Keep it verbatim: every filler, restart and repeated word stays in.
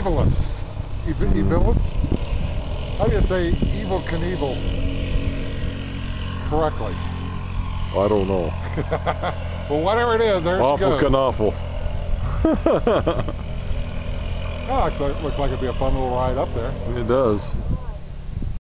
Evilus. Ev Evilus? How do you say Evil Knievel correctly? I don't know. Well, whatever it is, there she Awful goes. knaffle. Oh, looks like, looks like it'd be a fun little ride up there. It does.